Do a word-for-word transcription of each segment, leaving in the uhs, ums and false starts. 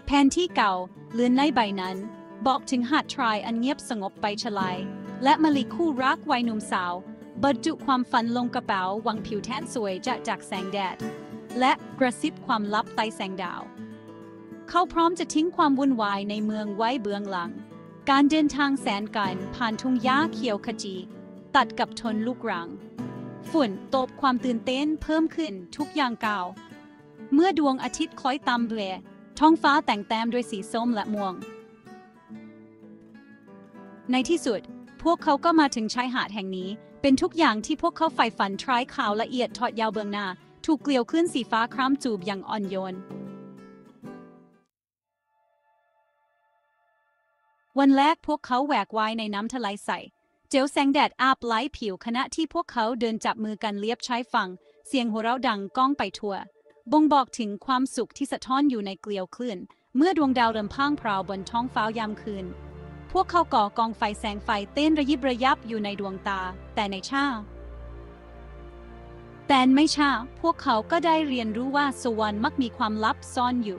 แผนที่เก่าเลือนในใบนั้นบอกถึงหาดทรายอันเงียบสงบไปชลายและมะลิคู่รักวัยหนุ่มสาวบรรจุความฝันลงกระเป๋าวังผิวแทนสวยจะจากแสงแดดและกระซิบความลับใต้แสงดาวเขาพร้อมจะทิ้งความวุ่นวายในเมืองไว้เบื้องหลังการเดินทางแสนไกลผ่านทุ่งหญ้าเขียวขจีตัดกับทนลูกรังฝุ่นตบความตื่นเต้นเพิ่มขึ้นทุกอย่างก้าวเมื่อดวงอาทิตย์คล้อยตามเบลท้องฟ้าแต่งแต้มด้วยสีส้มและม่วงในที่สุดพวกเขาก็มาถึงชายหาดแห่งนี้เป็นทุกอย่างที่พวกเขาใฝ่ฝันทรายขาวละเอียดทอดยาวเบื้องหน้าถูกเกลียวขึ้นสีฟ้าคล้ำจูบอย่างอ่อนโยนวันแรกพวกเขาแหวกว่ายในน้ำทะเลใสเจลแสงแดดอาบไล้ผิวขณะที่พวกเขาเดินจับมือกันเลียบชายฝั่งเสียงหัวเราะดังก้องไปทั่วบ่งบอกถึงความสุขที่สะท้อนอยู่ในเกลียวคลื่นเมื่อดวงดาวเริ่มพร่างพราวบนท้องฟ้ายามคืนพวกเขาก่อกองไฟแสงไฟเต้นระยิบระยับอยู่ในดวงตาแต่ในเช้าแต่ไม่ช้าพวกเขาก็ได้เรียนรู้ว่าสวรรค์มักมีความลับซ่อนอยู่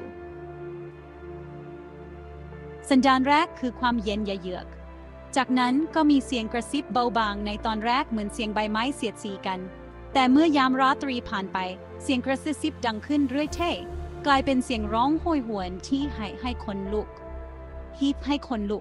สัญญาณแรกคือความเย็นเยือกจากนั้นก็มีเสียงกระซิบเบาบางในตอนแรกเหมือนเสียงใบไม้เสียดสีกันแต่เมื่อยามราตรีผ่านไปเสียงกระซิบดังขึ้นเรื่อยเท่กลายเป็นเสียงร้องโหยหวนที่ให้ให้คนลุกฮีบให้คนลุก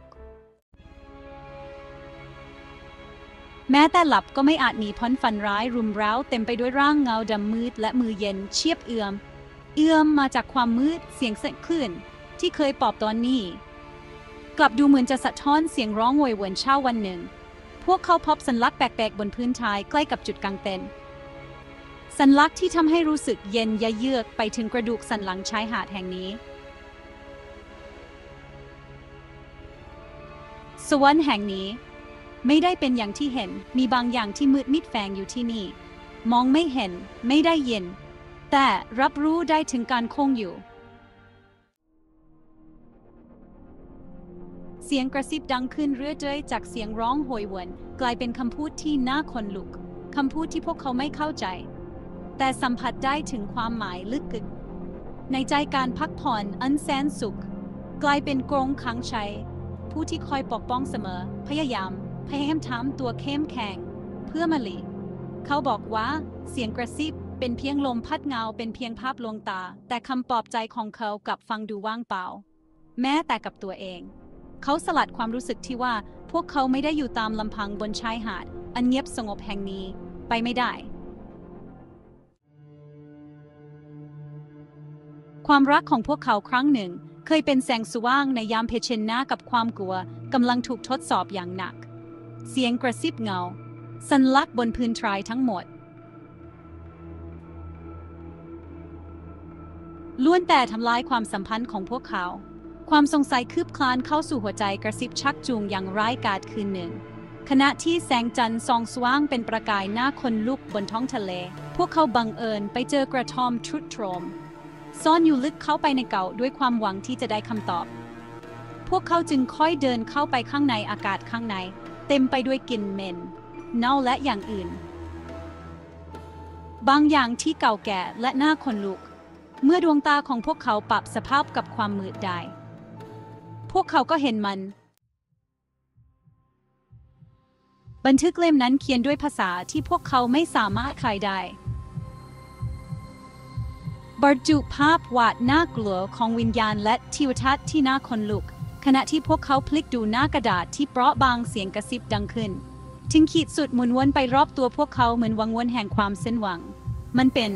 แม้แต่หลับก็ไม่อาจหนีพ้นฝันร้ายรุมเร้าเต็มไปด้วยร่างเงาดำมืดและมือเย็นเชียบเอื้อมเอื้อมมาจากความมืดเสียงสั่นคลื่นที่เคยปลอบตอนนี้กลับดูเหมือนจะสะท้อนเสียงร้องโวยหวนเช้าวันหนึ่งพวกเขาพบสัญลักษณ์แปลกๆบนพื้นทรายใกล้กับจุดกางเต็นท์สัญลักษณ์ที่ทำให้รู้สึกเย็นยะเยือกไปถึงกระดูกสันหลังชายหาดแห่งนี้สวรรค์แห่งนี้ไม่ได้เป็นอย่างที่เห็นมีบางอย่างที่มืดมิดแฝงอยู่ที่นี่มองไม่เห็นไม่ได้ยินแต่รับรู้ได้ถึงการคงอยู่เสียงกระซิบดังขึ้นเรื่อยๆจากเสียงร้องโหยหวนกลายเป็นคำพูดที่น่าขนลุกคำพูดที่พวกเขาไม่เข้าใจแต่สัมผัสได้ถึงความหมายลึกกึกในใจการพักผ่อนอันแสนสุขกลายเป็นกรงขังใจผู้ที่คอยปกป้องเสมอพยายามพยายามทำตัวเข้มแข็งเพื่อมะลิเขาบอกว่าเสียงกระซิบเป็นเพียงลมพัดเงาเป็นเพียงภาพลวงตาแต่คำปลอบใจของเขากลับฟังดูว่างเปล่าแม้แต่กับตัวเองเขาสลัดความรู้สึกที่ว่าพวกเขาไม่ได้อยู่ตามลำพังบนชายหาดอันเงียบสงบแห่งนี้ไปไม่ได้ความรักของพวกเขาครั้งหนึ่งเคยเป็นแสงสว่างในยามเผชิญหน้ากับความกลัวกำลังถูกทดสอบอย่างหนักเสียงกระซิบเงาสัญลักษณ์บนพื้นทรายทั้งหมดล้วนแต่ทำลายความสัมพันธ์ของพวกเขาความสงสัยคืบคลานเข้าสู่หัวใจกระซิบชักจูงอย่างร้ายกาจคืนหนึ่งขณะที่แสงจันทร์ส่องสว่างเป็นประกายหน้าคนลุกบนท้องทะเลพวกเขาบังเอิญไปเจอกระท่อมทรุดโทรมซ่อนอยู่ลึกเข้าไปในเก่าด้วยความหวังที่จะได้คำตอบพวกเขาจึงค่อยเดินเข้าไปข้างในอากาศข้างในเต็มไปด้วยกลิ่นเหม็นเน่าและอย่างอื่นบางอย่างที่เก่าแก่และน่าขนลุกเมื่อดวงตาของพวกเขาปรับสภาพกับความมืดได้พวกเขาก็เห็นมันบันทึกเล่มนั้นเขียนด้วยภาษาที่พวกเขาไม่สามารถเข้าใจได้บรรจุภาพวาดน่ากลัวของวิญญาณและทิวทัศน์ที่น่าขนลุกขณะที่พวกเขาพลิกดูหน้ากระดาษที่เปราะบางเสียงกระซิบดังขึ้นถึงขีดสุดหมุนวนไปรอบตัวพวกเขาเหมือนวังวนแห่งความสิ้นหวังมันเป็น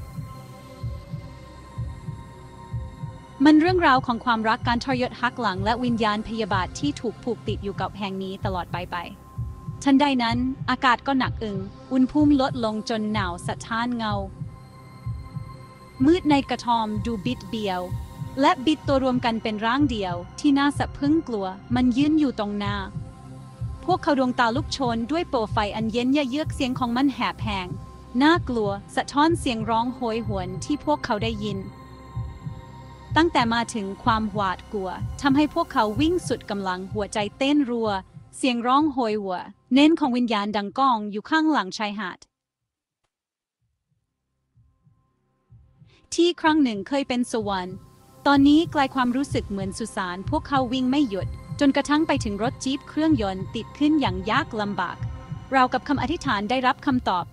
มันเรื่องราวของความรักการทรยศหักหลังและวิญญาณพยาบาทที่ถูกผูกติดอยู่กับแห่งนี้ตลอดไปไปทันใดนั้นอากาศก็หนักอึ้งอุณหภูมิลดลงจนหนาวสะท้านเงามืดในกระท่อมดูบิดเบี้ยวและบิดตัวรวมกันเป็นร่างเดียวที่น่าสะพรึงกลัวมันยืนอยู่ตรงหน้าพวกเขาดวงตาลุกโชนด้วยโปรไฟอันเย็นยะเยือกเสียงของมันแหบแหงน่ากลัวสะท้อนเสียงร้องโหยหวนที่พวกเขาได้ยินตั้งแต่มาถึงความหวาดกลัวทำให้พวกเขาวิ่งสุดกำลังหัวใจเต้นรัวเสียงร้องโหยหวนเน้นของวิญญาณดังก้องอยู่ข้างหลังชายหาดที่ครั้งหนึ่งเคยเป็นสวรรค์ตอนนี้กลายความรู้สึกเหมือนสุสานพวกเขาวิ่งไม่หยุดจนกระทั่งไปถึงรถจี๊ปเครื่องยนต์ติดขึ้นอย่างยากลำบากราวกับคำอธิษฐานได้รับคำตอบ